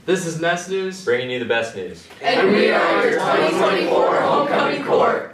This is Nest News, bringing you the best news. And we are your 2024 Homecoming Corps.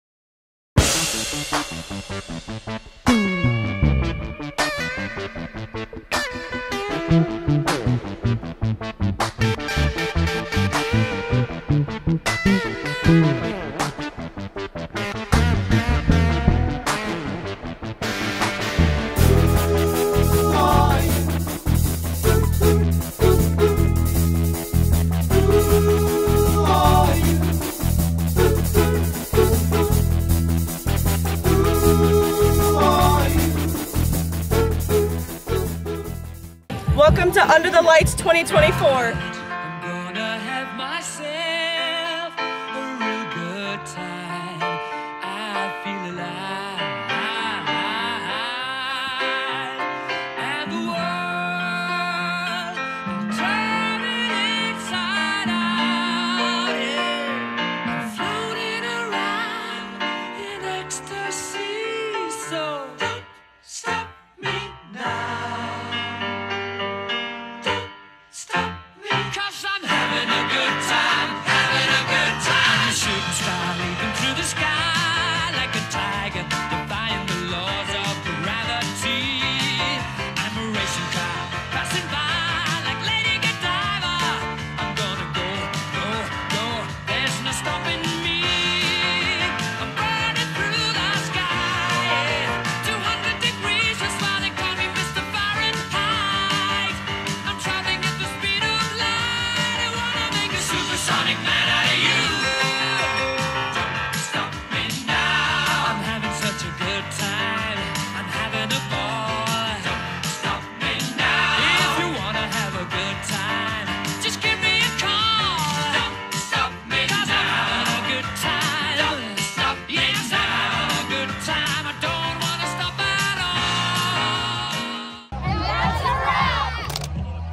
Welcome to Under the Lights 2024. I'm gonna have myself a real good time. I feel alive. And the world, I'm turning inside out. Yeah. I'm floating around in ecstasy. So don't stop me now. Stop me, 'cause I'm having a good time, having a good time. A shooting star leaping through the sky like a tiger, defying the laws of gravity. I'm a racing car passing by like Lady Godiva. I'm gonna go, go, go. There's no stopping me. I'm burning through the sky, yeah. 200 degrees, that's why they call me Mr. Fahrenheit. I'm traveling at the speed of light. I wanna make a supersonic man.